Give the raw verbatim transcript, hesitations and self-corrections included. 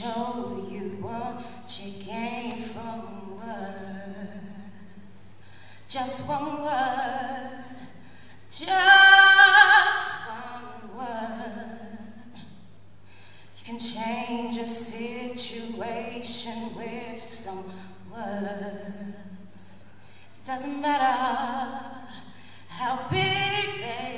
show you what you gain from words. Just one word, just one word. You can change a situation with some words. It doesn't matter how big they